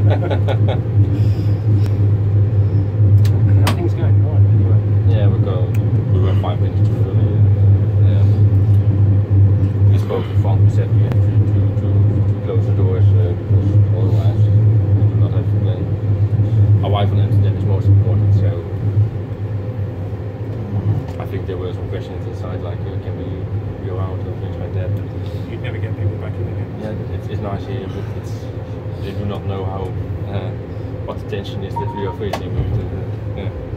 How things going? All right, anyway. Yeah, we were 5 minutes too early. We spoke to Frank. We said we had to close the doors because otherwise we do not have arrival incident is most important. So I think there were some questions inside, like can we go out or things like that. You'd never get people back in again. Yeah, it's nice here, but they do not know how what the tension is that we are facing. But, yeah.